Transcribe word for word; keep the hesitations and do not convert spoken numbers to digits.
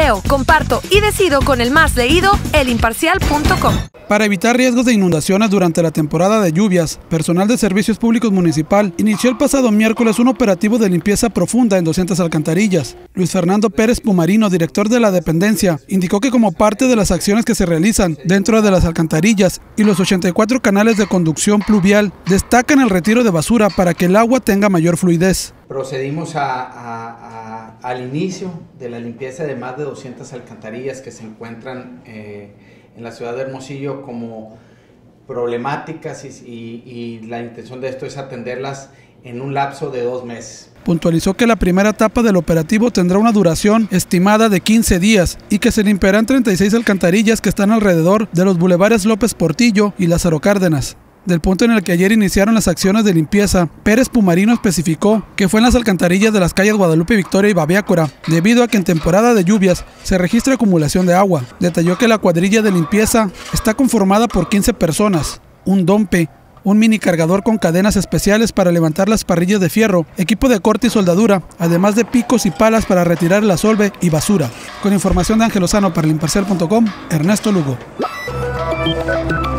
Leo, comparto y decido con el más leído, el imparcial punto com. Para evitar riesgos de inundaciones durante la temporada de lluvias, personal de Servicios Públicos Municipal inició el pasado miércoles un operativo de limpieza profunda en doscientas alcantarillas. Luis Fernando Pérez Pumarino, director de la dependencia, indicó que como parte de las acciones que se realizan dentro de las alcantarillas y los ochenta y cuatro canales de conducción pluvial, destacan el retiro de basura para que el agua tenga mayor fluidez. Procedimos a, a, a, al inicio de la limpieza de más de doscientas alcantarillas que se encuentran eh, en la ciudad de Hermosillo como problemáticas y, y, y la intención de esto es atenderlas en un lapso de dos meses. Puntualizó que la primera etapa del operativo tendrá una duración estimada de quince días y que se limpiarán treinta y seis alcantarillas que están alrededor de los bulevares López Portillo y Lázaro Cárdenas. Del punto en el que ayer iniciaron las acciones de limpieza, Pérez Pumarino especificó que fue en las alcantarillas de las calles Guadalupe Victoria y Babiácora, debido a que en temporada de lluvias se registra acumulación de agua. Detalló que la cuadrilla de limpieza está conformada por quince personas, un dompe, un mini cargador con cadenas especiales para levantar las parrillas de fierro, equipo de corte y soldadura, además de picos y palas para retirar el asolve y basura. Con información de Ángel Lozano para el imparcial punto com, Ernesto Lugo.